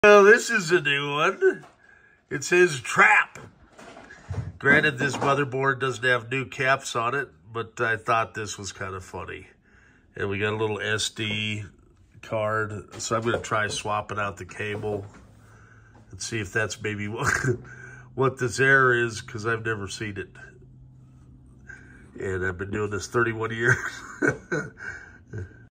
Well, this is a new one. It says trap. Granted, this motherboard doesn't have new caps on it, but I thought this was kind of funny. And we got a little SD card, so I'm going to try swapping out the cable and see if that's maybe what this error is, because I've never seen it. And I've been doing this 31 years.